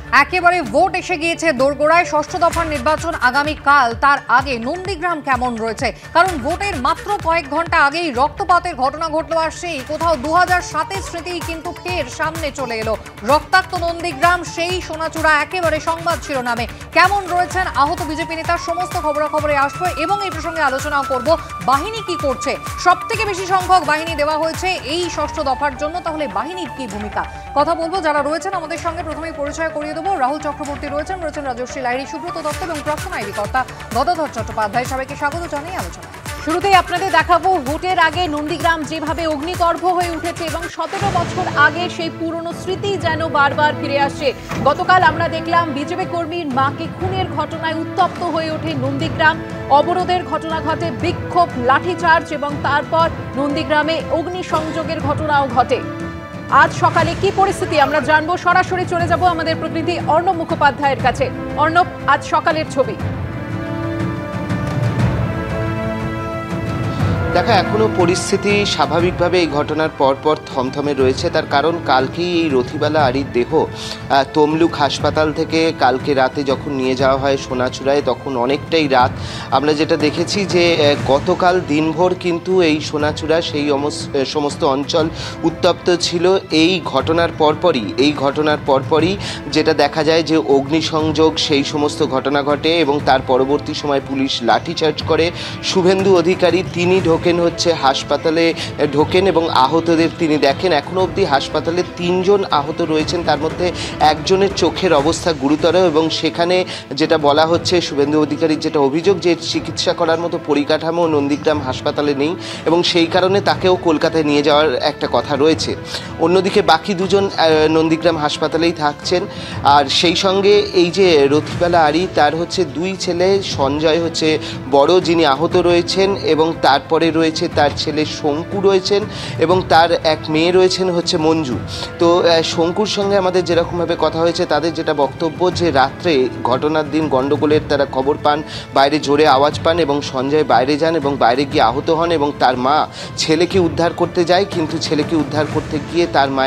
একেবারে ভোট এসে গিয়েছে দোরগোড়ায়। ষষ্ঠ দফার নির্বাচন আগামীকাল। তার আগে নন্দীগ্রাম কেমন রয়েছে, কারণ ভোটের মাত্র কয়েক ঘন্টা আগেই রক্তপাতের ঘটনা ঘটলো। আর সেই কোথাও 2007-এর স্মৃতি কিন্তু ফের সামনে চলে এলো। রক্তাক্ত নন্দীগ্রাম, সেই সোনাচূড়া একেবারে সংবাদ শিরোনামে। কেমন রয়েছেন আহত বিজেপি নেতা, সমস্ত খবরাখবরে আসবো এবং এই প্রসঙ্গে আলোচনাও করব। বাহিনী কি করছে, সব থেকে বেশি সংখ্যক বাহিনী দেওয়া হয়েছে এই ষষ্ঠ দফার জন্য, তাহলে বাহিনীর কি ভূমিকা কথা বলবো। যারা রয়েছেন আমাদের সঙ্গে প্রথমেই পরিচয় করিয়ে দেবো। রাহুল চক্রবর্তী রয়েছেন রাজশ্রী লাহিড়ী, সুব্রত দত্ত এবং প্রাক্তন আইবি কর্তা গদাধর চট্টোপাধ্যায়। সবাইকে স্বাগত জানাই আলোচনা। শুরুতেই আপনাদের দেখাবো ভোটের আগে নন্দীগ্রাম যেভাবে অগ্নিগর্ভ হয়ে উঠেছে এবং 17 বছর আগে সেই পুরনো স্মৃতি যেন বারবার ফিরে আসছে। গতকাল আমরা দেখলাম বিজেপি কর্মীর মাকে খুনের ঘটনায় উত্তপ্ত হয়ে ওঠে নন্দীগ্রাম। অবরোধের ঘটনা ঘটে, বিক্ষোভ, লাঠিচার্জ এবং তারপর নন্দীগ্রামে অগ্নিসংযোগের ঘটনাও ঘটে। আজ সকালে কি পরিস্থিতি আমরা জানবো। সরাসরি চলে যাব আমাদের প্রতিনিধি অর্ণব মুখোপাধ্যায়ের কাছে। অর্ণব, আজ সকালের ছবি। দেখা এখনো পরিস্থিতি স্বাভাবিকভাবে এই ঘটনার পরপর থমথমে রয়েছে। তার কারণ কালকেই এই রথিবালা আরির দেহ তমলুক হাসপাতাল থেকে কালকে রাতে যখন নিয়ে যাওয়া হয় সোনাচূড়ায়, তখন অনেকটাই রাত। আমরা যেটা দেখেছি যে গতকাল দিনভর কিন্তু এই সোনাচূড়া সেই সমস্ত অঞ্চল উত্তপ্ত ছিল। এই ঘটনার পরপরই যেটা দেখা যায় যে অগ্নিসংযোগ সেই সমস্ত ঘটনা ঘটে এবং তার পরবর্তী সময় পুলিশ লাঠিচার্জ করে। শুভেন্দু অধিকারী তিনি হাসপাতালে ঢোকেন এবং আহতদের তিনি দেখেন। এখনো অবধি হাসপাতালে 3 জন আহত রয়েছেন, তার মধ্যে একজনের চোখের অবস্থা গুরুতর এবং সেখানে যেটা বলা হচ্ছে শুভেন্দু অধিকারীর যেটা অভিযোগ যে চিকিৎসা করার মতো পরিকাঠামো নন্দীগ্রাম হাসপাতালে নেই এবং সেই কারণে তাকেও কলকাতায় নিয়ে যাওয়ার একটা কথা রয়েছে। অন্যদিকে বাকি 2 জন নন্দীগ্রাম হাসপাতালেই থাকছেন। আর সেই সঙ্গে এই যে রথিবালা আরি, তার 2 ছেলে, সঞ্জয় বড় যিনি আহত রয়েছেন এবং তারপরে রয়েছে তার ছেলে শঙ্কু রয়েছেন এবং তার এক মেয়ে রয়েছেন মঞ্জু। তো শঙ্কুর সঙ্গে আমাদের যেরকমভাবে কথা হয়েছে, তাদের যেটা বক্তব্য যে রাত্রে ঘটনার দিন গণ্ডগোলের তারা খবর পান, বাইরে জোরে আওয়াজ পান এবং সঞ্জয় বাইরে যান এবং বাইরে গিয়ে আহত হন এবং তার মা ছেলেকে উদ্ধার করতে যায়, কিন্তু ছেলেকে উদ্ধার করতে গিয়ে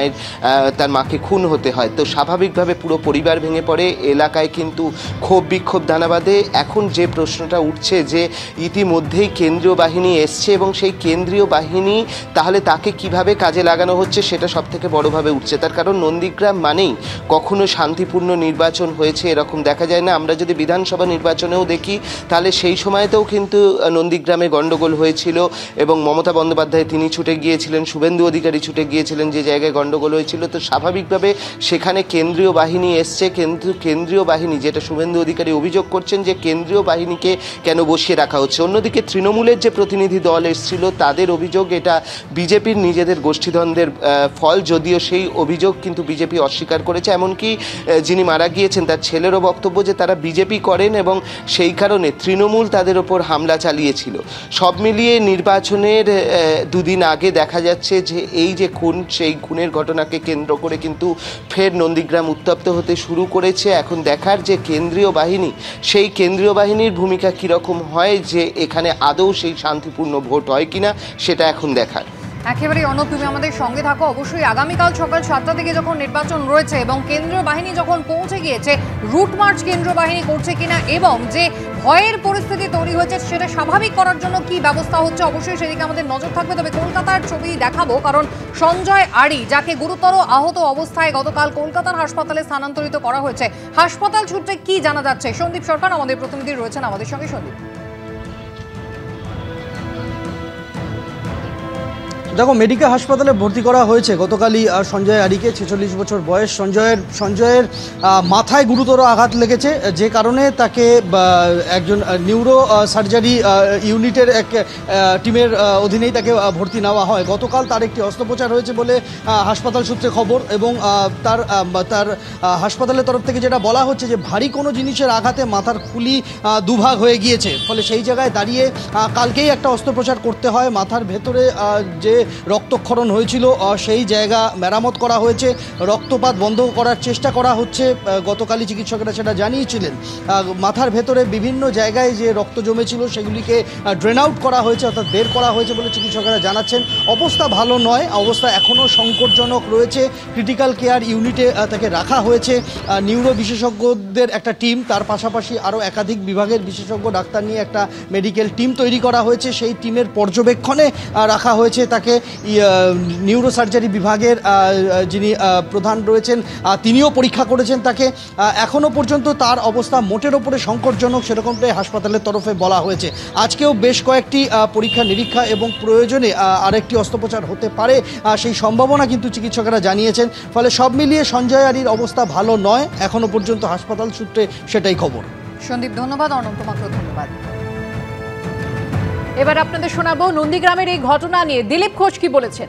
তার মাকে খুন হতে হয়। তো স্বাভাবিকভাবে পুরো পরিবার ভেঙে পড়ে। এলাকায় কিন্তু ক্ষোভ বিক্ষোভ দানা বাঁধে। এখন যে প্রশ্নটা উঠছে যে ইতিমধ্যেই কেন্দ্রীয় বাহিনী এসছে এবং সেই কেন্দ্রীয় বাহিনী তাহলে তাকে কিভাবে কাজে লাগানো হচ্ছে সেটা সবথেকে বড়ভাবে উঠছে। তার কারণ নন্দীগ্রাম মানেই কখনো শান্তিপূর্ণ নির্বাচন হয়েছে এরকম দেখা যায় না। আমরা যদি বিধানসভা নির্বাচনেও দেখি তাহলে সেই সময়তেও কিন্তু নন্দীগ্রামে গণ্ডগোল হয়েছিল এবং মমতা বন্দ্যোপাধ্যায় তিনি ছুটে গিয়েছিলেন, শুভেন্দু অধিকারী ছুটে গিয়েছিলেন যে জায়গায় গণ্ডগোল হয়েছিল। তো স্বাভাবিকভাবে সেখানে কেন্দ্রীয় বাহিনী এসছে, কিন্তু কেন্দ্রীয় বাহিনী, যেটা শুভেন্দু অধিকারী অভিযোগ করছেন যে কেন্দ্রীয় বাহিনীকে কেন বসিয়ে রাখা হচ্ছে। অন্যদিকে তৃণমূলের যে প্রতিনিধি দল এসেছিল তাদের অভিযোগ এটা বিজেপির নিজেদের গোষ্ঠীদ্বন্দ্বের ফল, যদিও সেই অভিযোগ কিন্তু বিজেপি অস্বীকার করেছে। এমনকি যিনি মারা গিয়েছেন তার ছেলেরও বক্তব্য যে তারা বিজেপি করেন এবং সেই কারণে তৃণমূল তাদের ওপর হামলা চালিয়েছিল। সব মিলিয়ে নির্বাচনের 2 দিন আগে দেখা যাচ্ছে যে এই যে খুন, সেই খুনের ঘটনাকে কেন্দ্র করে কিন্তু ফের নন্দীগ্রাম উত্তপ্ত হতে শুরু করেছে। এখন দেখার যে কেন্দ্রীয় বাহিনী, সেই কেন্দ্রীয় বাহিনীর ভূমিকা কীরকম হয়, যে এখানে আদৌ সেই শান্তিপূর্ণ ভোট হয় কিনা সেটা এখন দেখার। একেবারে অর্ণব, তুমি আমাদের সঙ্গে থাকো। অবশ্যই আগামীকাল সকাল 7টা থেকে যখন নির্বাচন রয়েছে এবং কেন্দ্রীয় বাহিনী যখন পৌঁছে গিয়েছে, রুট মার্চ কেন্দ্রীয় বাহিনী করছে কিনা এবং যে ভয়ের পরিস্থিতি তৈরি হয়েছে সেটা স্বাভাবিক করার জন্য কি ব্যবস্থা হচ্ছে, অবশ্যই সেদিকে আমাদের নজর থাকবে। তবে কলকাতার ছবি দেখাবো, কারণ সঞ্জয় আরি যাকে গুরুতর আহত অবস্থায় গতকাল কলকাতার হাসপাতালে স্থানান্তরিত করা হয়েছে, হাসপাতাল সূত্রে কি জানা যাচ্ছে, সন্দীপ সরকার আমাদের প্রতিনিধি রয়েছেন আমাদের সঙ্গে। সন্দীপ, দেখো, মেডিকেল হাসপাতালে ভর্তি করা হয়েছে গতকালই সঞ্জয় আরিকে। 46 বছর বয়স। সঞ্জয়ের মাথায় গুরুতর আঘাত লেগেছে, যে কারণে তাকে একজন নিউরো সার্জারি ইউনিটের এক টিমের অধীনেই তাকে ভর্তি নেওয়া হয়। গতকাল তার একটি অস্ত্রোপচার হয়েছে বলে হাসপাতাল সূত্রে খবর এবং তার হাসপাতালের তরফ থেকে যেটা বলা হচ্ছে যে ভারী কোনো জিনিসের আঘাতে মাথার খুলি দুভাগ হয়ে গিয়েছে। ফলে সেই জায়গায় দাঁড়িয়ে কালকেই একটা অস্ত্রোপচার করতে হয়। মাথার ভেতরে যে রক্তক্ষরণ হয়েছিল সেই জায়গা মেরামত করা হয়েছে, রক্তপাত বন্ধ করার চেষ্টা করা হচ্ছে। গতকালই চিকিৎসকেরা সেটা জানিয়েছিলেন। মাথার ভেতরে বিভিন্ন জায়গায় যে রক্ত জমেছিল সেগুলিকে ড্রেন আউট করা হয়েছে, অর্থাৎ বের করা হয়েছে বলে চিকিৎসকেরা জানাচ্ছেন। অবস্থা ভালো নয়, অবস্থা এখনও সংকটজনক রয়েছে। ক্রিটিক্যাল কেয়ার ইউনিটে তাকে রাখা হয়েছে। নিউরো বিশেষজ্ঞদের একটা টিম, তার পাশাপাশি আরও একাধিক বিভাগের বিশেষজ্ঞ ডাক্তার নিয়ে একটা মেডিকেল টিম তৈরি করা হয়েছে। সেই টিমের পর্যবেক্ষণে রাখা হয়েছে তাকে। নিউরো সার্জারি বিভাগের যিনি প্রধান রয়েছেন তিনিও পরীক্ষা করেছেন তাকে। এখনও পর্যন্ত তার অবস্থা মোটের ওপরে সংকটজনক সেরকমটাই হাসপাতালের তরফে বলা হয়েছে। আজকেও বেশ কয়েকটি পরীক্ষা নিরীক্ষা এবং প্রয়োজনে আরেকটি অস্ত্রোপচার হতে পারে সেই সম্ভাবনা কিন্তু চিকিৎসকেরা জানিয়েছেন। ফলে সব মিলিয়ে সঞ্জয় আলীর অবস্থা ভালো নয় এখনও পর্যন্ত, হাসপাতাল সূত্রে সেটাই খবর। সন্দীপ ধন্যবাদ, অনন্ত তোমাকেও ধন্যবাদ। এবার আপনাদের শোনাবো নন্দীগ্রামের এই ঘটনা নিয়ে দিলীপ ঘোষ কি বলেছেন।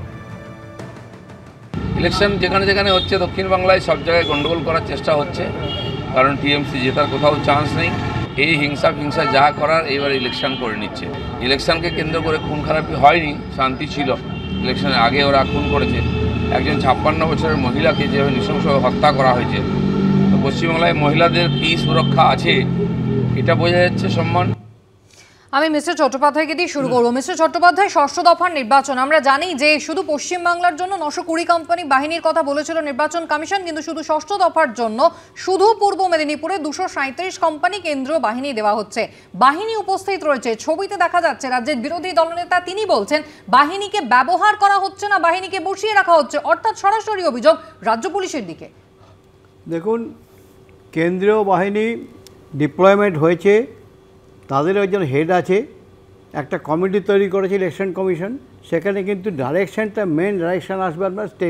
ইলেকশন যেখানে যেখানে হচ্ছে দক্ষিণ বাংলায় সব জায়গায় গন্ডগোল করার চেষ্টা হচ্ছে, কারণ টিএমসি জেতার কোথাও চান্স নেই। এই হিংসা যা করার এবার ইলেকশন করে নিচ্ছে। ইলেকশনকে কেন্দ্র করে খুন খারাপি হয়নি, শান্তি ছিল। ইলেকশনের আগে ওরা খুন করেছে। একজন 56 বছরের মহিলাকে যেভাবে নৃশংসভাবে হত্যা করা হয়েছে, তো পশ্চিমবাংলায় মহিলাদের কী সুরক্ষা আছে এটা বোঝা যাচ্ছে। সম্মান। আমি মিস্টার চট্টোপাধ্যায়কে দিয়ে শুরু করবো। মিস্টার চট্টোপাধ্যায়, ষষ্ঠ দফার নির্বাচন, আমরা জানি যে শুধু পশ্চিমবাংলার জন্য 920 কোম্পানি বাহিনীর কথা বলেছিল নির্বাচন কমিশন, কিন্তু শুধু ষষ্ঠ দফার জন্য শুধু পূর্ব মেদিনীপুরে 237 কোম্পানি কেন্দ্রীয় বাহিনী দেওয়া হচ্ছে। বাহিনী উপস্থিত রয়েছে, ছবিতে দেখা যাচ্ছে রাজ্যের বিরোধী দলনেতা তিনি বলছেন বাহিনীকে ব্যবহার করা হচ্ছে না, বাহিনীকে বসিয়ে রাখা হচ্ছে, অর্থাৎ সরাসরি অভিযোগ রাজ্য পুলিশের দিকে। দেখুন, কেন্দ্রীয় বাহিনী ডিপ্লয়মেন্ট হয়েছে, তাদের একজন হেড আছে, একটা কমিটি তৈরি করেছে ইলেকশন কমিশন। সেখানে কিন্তু ডাইরেকশনটা, মেন ডাইরেকশন আসবে আপনার স্টেট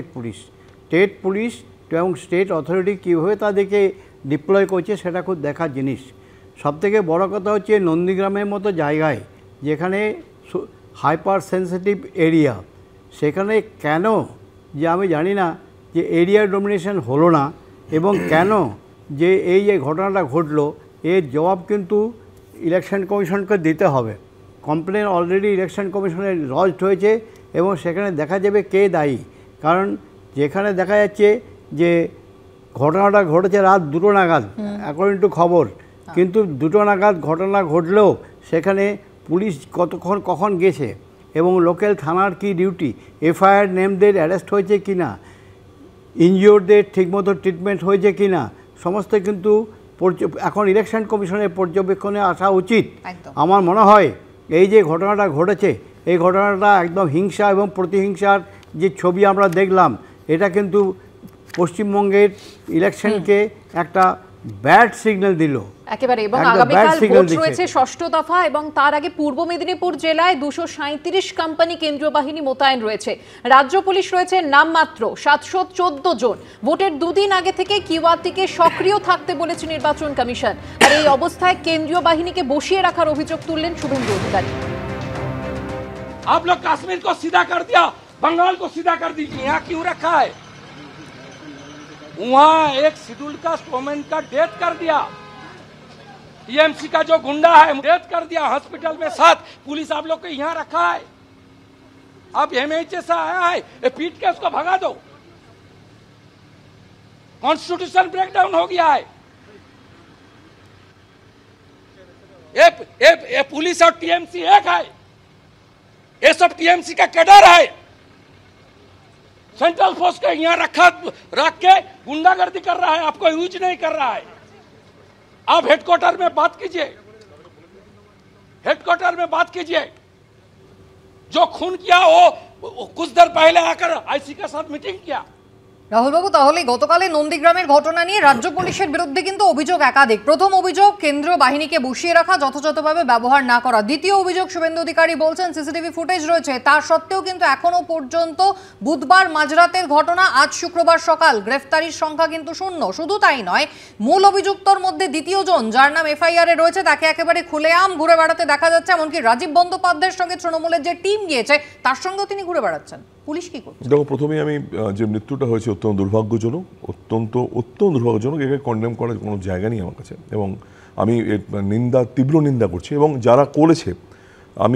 পুলিশ এবং স্টেট অথরিটি কীভাবে তাদেরকে ডিপ্লয় করছে সেটা খুব দেখার জিনিস। সবথেকে বড় কথা হচ্ছে নন্দীগ্রামের মতো জায়গায় যেখানে হাইপার সেন্সিটিভ এরিয়া, সেখানে কেন যে আমি জানি না যে এরিয়া ডমিনেশন হলো না, এবং কেন যে এই যে ঘটনাটা ঘটলো এর জবাব কিন্তু ইলেকশন কমিশনকে দিতে হবে। কমপ্লেন অলরেডি ইলেকশন কমিশনে লজড হয়েছে এবং সেখানে দেখা যাবে কে দায়ী। কারণ যেখানে দেখা যাচ্ছে যে ঘটনাটা ঘটেছে রাত 2টো নাগাদ অ্যাকর্ডিং টু খবর, কিন্তু 2টো নাগাদ ঘটনা ঘটলেও সেখানে পুলিশ কখন গেছে এবং লোকাল থানার কি ডিউটি, এফআইআর নেমদের অ্যারেস্ট হয়েছে কি না, ইনজিওরদের ঠিকমতো ট্রিটমেন্ট হয়েছে কি না, সমস্ত কিন্তু এখন ইলেকশন কমিশনের পর্যবেক্ষণে আসা উচিত। আমার মনে হয় এই যে ঘটনাটা ঘটেছে, এই ঘটনাটা একদম হিংসা এবং প্রতিহিংসার যে ছবি আমরা দেখলাম, এটা কিন্তু পশ্চিমবঙ্গের ইলেকশনকে একটা ব্যাড সিগন্যাল দিল একেবারে। এবং আগামীকাল ভোট রয়েছে ষষ্ঠ দফা, এবং তার আগে পূর্ব মেদিনীপুর জেলায় 237 কোম্পানি কেন্দ্রীয় বাহিনী মোতায়েন রয়েছে। রাজ্য পুলিশ রয়েছে নামমাত্র 714 জন। ভোটের দুদিন আগে থেকে কিওয়াতিকে সক্রিয় থাকতে বলেছে নির্বাচন কমিশন। আর এই অবস্থায় কেন্দ্রীয় বাহিনীকে বসিয়ে রাখার অভিযোগ তুললেন শুভেন্দু অধিকারী। आप लोग कश्मीर को सीधा कर दिया, बंगाल को सीधा कर दीजिए। यहाँ क्यों रखा है? वहां एक शेड्यूल कास्ट वोमेन का डेथ कर दिया, टीएमसी का जो गुंडा है डेथ कर दिया हॉस्पिटल में साथ। पुलिस आप लोग को यहाँ रखा है, अब एमएचए से आया है, ये पीट के उसको भगा दो। कॉन्स्टिट्यूशन ब्रेकडाउन हो गया है। ये पुलिस और टीएमसी एक है, ये सब टीएमसी का कैडर है। सेंट्रल फोर्स को यहाँ रख के गुंडागर्दी कर रहा है, आपको यूज नहीं कर रहा है। आप हेडक्वार्टर में बात कीजिए, हेडक्वार्टर में बात कीजिए। जो खून किया वो कुछ देर पहले आकर आईसी के साथ मीटिंग किया। রাহুল বাবু, তাহলে গতকালে নন্দীগ্রামের ঘটনা নিয়ে রাজ্য পুলিশের বিরুদ্ধে কিন্তু অভিযোগ একাধিক। প্রথম অভিযোগ কেন্দ্রীয় বাহিনীকে বসিয়ে রাখা, যথাযথভাবে ব্যবহার না করা। দ্বিতীয় অভিযোগ শুভেন্দু অধিকারী বলছেন সিসিটিভি ফুটেজ রয়েছে, তার সত্ত্বেও কিন্তু এখনো পর্যন্ত বুধবার মাঝরাতের ঘটনা, আজ শুক্রবার সকাল, গ্রেফতারির সংখ্যা কিন্তু শূন্য। শুধু তাই নয়, মূল অভিযুক্তর মধ্যে দ্বিতীয় জন যার নাম এফআইআর এ রয়েছে তাকে একেবারে খুলেআম ঘুরে বেড়াতে দেখা যাচ্ছে। এমনকি রাজীব বন্দ্যোপাধ্যায়ের সঙ্গে তৃণমূলের যে টিম গিয়েছে তার সঙ্গেও তিনি ঘুরে বেড়াচ্ছেন। পুলিশ কি করছে? দেখো, প্রথমেই আমি যে মৃত্যুটা হয়েছে অত্যন্ত দুর্ভাগ্যজনক, অত্যন্ত দুর্ভাগ্যজনক। একে কন্ডেম করার কোনো জায়গা নেই আমার কাছে, এবং আমি এর তীব্র নিন্দা করছি। এবং যারা করেছে, আমি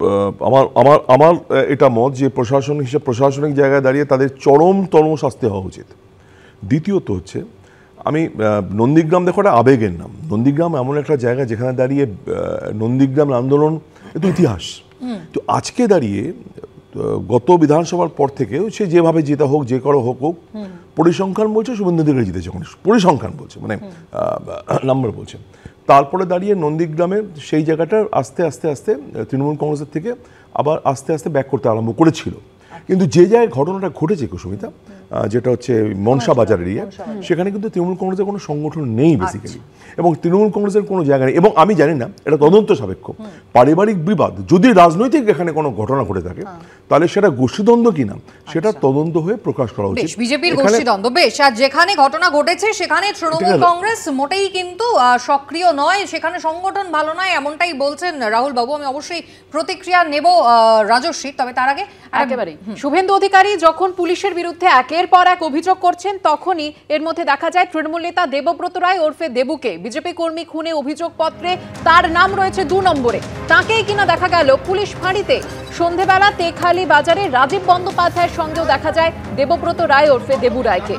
আমার আমার আমার এটা মত যে প্রশাসন হিসেবে প্রশাসনিক জায়গায় দাঁড়িয়ে তাদের চরমতম শাস্তি হওয়া উচিত। দ্বিতীয়ত হচ্ছে আমি নন্দীগ্রাম দেখো একটা আবেগের নাম। নন্দীগ্রাম এমন একটা জায়গা যেখানে দাঁড়িয়ে নন্দীগ্রাম আন্দোলন তো ইতিহাস। তো আজকে দাঁড়িয়ে গত বিধানসভার পর থেকে সে যেভাবে জেতা হোক যে করো হোক পরিসংখ্যান বলছে শুভেন্দু অধিকারী জিতেছে, পরিসংখ্যান বলছে মানে নাম্বার বলছে। তারপরে দাঁড়িয়ে নন্দীগ্রামের সেই জায়গাটার আস্তে আস্তে আস্তে তৃণমূল কংগ্রেসের থেকে আবার আস্তে আস্তে ব্যাক করতে আরম্ভ করেছিল। কিন্তু যে জায়গায় ঘটনাটা ঘটেছে কুসুমিতা, যেটা হচ্ছে মনসা বাজার এরিয়া, সেখানে কিন্তু তৃণমূল কংগ্রেসের কোনো সংগঠন নেই বেসিক্যালি, এবং তৃণমূল কংগ্রেসের কোনো জায়গা নেই। এবং আমি জানি না, এটা তদন্ত সাপেক্ষ। পারিবারিক বিবাদ যদি রাজনৈতিক এখানে কোনো ঘটনা ঘটে থাকে তাহলে সেটা গোষ্ঠীদ্বন্দ্ব কিনা সেটা তদন্ত হয়ে প্রকাশ করা উচিত। বিজেপির গোষ্ঠীদ্বন্দ্ব বেশ, আর যেখানে ঘটনা ঘটেছে সেখানে তৃণমূল কংগ্রেস মোটেই কিন্তু সক্রিয় নয়, সেখানে সংগঠন ভালো নয়, এমনটাই বলছেন রাহুল বাবু। আমি অবশ্যই প্রতিক্রিয়া নেব রাজস্বী, তবে তার আগে একেবারে শুভেন্দু অধিকারী যখন পুলিশের বিরুদ্ধে একের পর এক অভিযোগ করছেন, তখনই এর মধ্যে দেখা যায় তৃণমূল নেতা দেবব্রত রায় ওরফে দেবুকে বিজেপি কর্মী খুনে অভিযোগপত্রে তার নাম রয়েছে 2 নম্বরে। তাকেই কিনা দেখা গেল পুলিশ ফাঁড়িতে। সন্ধেবেলা তেখালি বাজারে রাজীব বন্দ্যোপাধ্যায়ের সঙ্গেও দেখা যায় দেবব্রত রায় ওরফে দেবু রায়কে।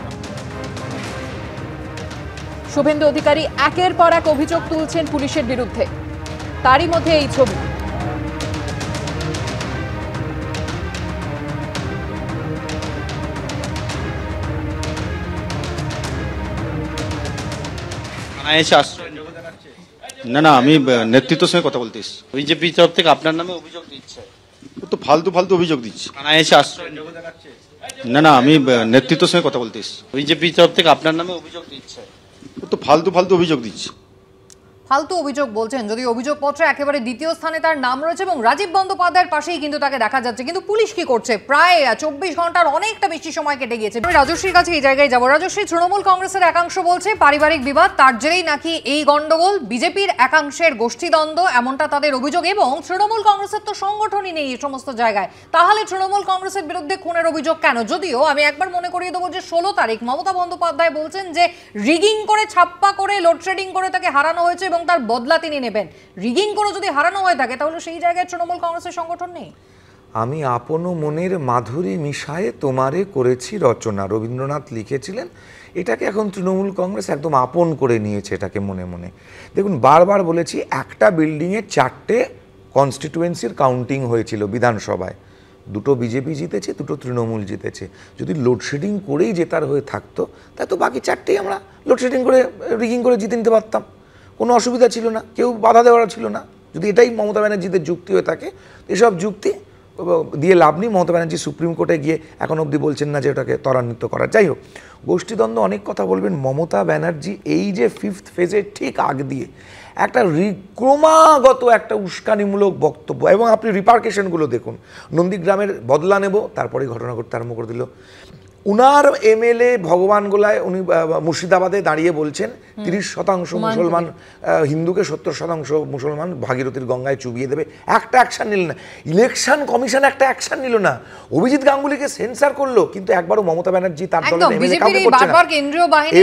শুভেন্দু অধিকারী একের পর এক অভিযোগ তুলছেন পুলিশের বিরুদ্ধে, তারই মধ্যে এই ছবি। না না, আমি নেতৃত্বের সঙ্গে কথা বলতেছি। বিজেপি তরফ থেকে আপনার নামে অভিযোগ দিচ্ছে, ও তো ফালতু ফালতু অভিযোগ দিচ্ছে। না না, আমি নেতৃত্বের সঙ্গে কথা বলতেছি। বিজেপি তরফ থেকে আপনার নামে অভিযোগ দিচ্ছে, ও তো ফালতু ফালতু অভিযোগ দিচ্ছে। ফালতু অভিযোগ বলছেন, যদি অভিযোগপত্রে একেবারে দ্বিতীয় স্থানে তার নাম রয়েছে এবং রাজীব বন্দ্যোপাধ্যায়ের পাশেই কিন্তু তাকে দেখা যাচ্ছে। কিন্তু পুলিশ কি করছে? প্রায় 24 ঘন্টার অনেকটা বেশি সময় কেটে গিয়েছে। আমি রাজস্বীর কাছে এই জায়গায় যাবো। রাজস্বী, তৃণমূল কংগ্রেসের একাংশ বলছে পারিবারিক বিবাদ, তার জেরেই নাকি এই গন্ডগোল। বিজেপির একাংশের গোষ্ঠীদ্বন্দ্ব, এমনটা তাদের অভিযোগ। এবং তৃণমূল কংগ্রেসের তো সংগঠনই নেই এই সমস্ত জায়গায়, তাহলে তৃণমূল কংগ্রেসের বিরুদ্ধে খুনের অভিযোগ কেন? যদিও আমি একবার মনে করিয়ে দেবো যে 16 তারিখ মমতা বন্দ্যোপাধ্যায় বলছেন যে রিগিং করে, ছাপ্পা করে, লোডশেডিং করে তাকে হারানো হয়েছে এবং তার বদলা তিনি নেবেন। রিগিং করে যদি হারানো হয়ে থাকে তাহলে সেই জায়গায় তৃণমূল কংগ্রেসের সংগঠন নেই। আমি আপন মনের মাধুরী মিশায়ে তোমারে করেছি রচনা, রবীন্দ্রনাথ লিখেছিলেন। এটাকে এখন তৃণমূল কংগ্রেস একদম আপন করে নিয়েছে এটাকে মনে মনে। দেখুন, বারবার বলেছি, একটা বিল্ডিংয়ে 4টে কনস্টিটুয়েন্সির কাউন্টিং হয়েছিল বিধানসভায়। 2টো বিজেপি জিতেছে, 2টো তৃণমূল জিতেছে। যদি লোডশেডিং করেই জেতার হয়ে থাকতো তাই তো বাকি 4টেই আমরা লোডশেডিং করে, রিগিং করে জিতে নিতে পারতাম, কোনো অসুবিধা ছিল না, কেউ বাধা দেওয়ার ছিল না। যদি এটাই মমতা ব্যানার্জিদের যুক্তি হয়ে থাকে, এসব যুক্তি দিয়ে লাভ নেই। মমতা ব্যানার্জি সুপ্রিম কোর্টে গিয়ে এখন অবধি বলছেন না যে ওটাকে ত্বরান্বিত করা। যাই হোক, গোষ্ঠীদ্বন্দ্ব অনেক কথা বলবেন। মমতা ব্যানার্জি এই যে 5th ফেজের ঠিক আগ দিয়ে একটা ক্রমাগত একটা উস্কানিমূলক বক্তব্য, এবং আপনি রিপার্কেশনগুলো দেখুন। নন্দীগ্রামের বদলা নেব, তারপরে ঘটনা ঘটতে আরম্ভ করে দিল। উনার এমএলএ ভগবান গোলায় উনি মুর্শিদাবাদে দাঁড়িয়ে বলছেন 30% মুসলমান হিন্দুকে, 70% মুসলমান ভাগীরথীর গঙ্গায় চুবিয়ে দেবে। একটা অ্যাকশন নিল না। ইলেকশন কমিশন একটা অ্যাকশন নিল না। অভিজিৎ গাঙ্গুলিকে সেন্সার করলো, কিন্তু একবারও মমতা ব্যানার্জি তার দলের এমএলএ কাউকে করছে না। বারবার কেন্দ্রীয় বাহিনী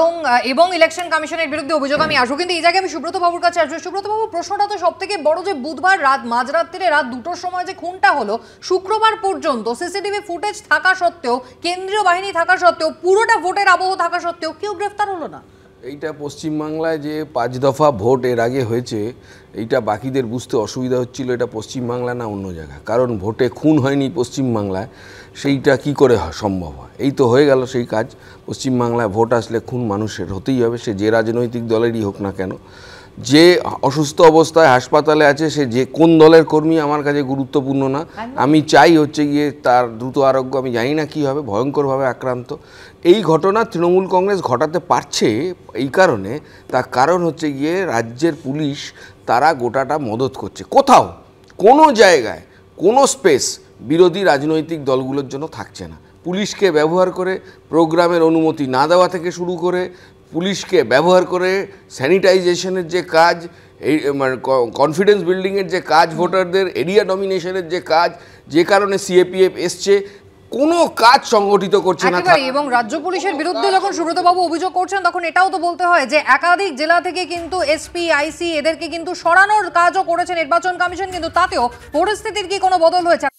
এবং ইলেকশন কমিশনের বিরুদ্ধে অভিযোগ আমি আসবো, কিন্তু এই জায়গায় আমি সুব্রত বাবুর কাছে আসবো। সুব্রত বাবু, প্রশ্নটা তো সবথেকে বড় যে বুধবার রাত মাঝরাত্রিরে রাত 2টোর সময় যে খুনটা হলো, শুক্রবার পর্যন্ত সিসিটিভি ফুটেজ থাকা সত্ত্বেও, কেন্দ্রীয় বাহিনী থাকা সত্ত্বেও, পুরোটা ভোটের আবহ থাকা সত্ত্বেও কেউ গ্রেফতার হলো না। এইটা পশ্চিমবাংলায় যে 5 দফা ভোট এর আগে হয়েছে, এইটা বাকিদের বুঝতে অসুবিধা হচ্ছিল এটা পশ্চিমবাংলা না অন্য জায়গা। কারণ ভোটে খুন হয়নি পশ্চিমবাংলায়, সেইটা কি করে সম্ভব হয়? এই তো হয়ে গেল সেই কাজ। পশ্চিমবাংলায় ভোট আসলে খুন মানুষের হতেই হবে, সে যে রাজনৈতিক দলেরই হোক না কেন। যে অসুস্থ অবস্থায় হাসপাতালে আছে সে যে কোন দলের কর্মী আমার কাছে গুরুত্বপূর্ণ না। আমি চাই হচ্ছে গিয়ে তার দ্রুত আরোগ্য। আমি জানি না কী হবে, ভয়ঙ্করভাবে আক্রান্ত। এই ঘটনা তৃণমূল কংগ্রেস ঘটাতে পারছে এই কারণে, তার কারণ হচ্ছে গিয়ে রাজ্যের পুলিশ তারা গোটাটা মদত করছে। কোথাও কোনো জায়গায় কোনো স্পেস বিরোধী রাজনৈতিক দলগুলোর জন্য থাকছে না। পুলিশকে ব্যবহার করে প্রোগ্রামের অনুমতি না দেওয়া থেকে শুরু করে, পুলিশকে ব্যবহার করে স্যানিটাইজেশনের যে কাজ, এই মানে কনফিডেন্স বিল্ডিংয়ের যে কাজ, ভোটারদের এরিয়া ডমিনেশনের যে কাজ, যে কারণে সিএপিএফ এসছে, কোনো কাজ সংগঠিত করছে না। এবং রাজ্য পুলিশের বিরুদ্ধে যখন সুব্রত বাবু অভিযোগ করছেন তখন এটাও তো বলতে হয় যে একাধিক জেলা থেকে কিন্তু এসপি আইসি এদেরকে কিন্তু সরানোর কাজও করেছে নির্বাচন কমিশন, কিন্তু তাতেও পরিস্থিতির কি কোনো বদল হয়েছে?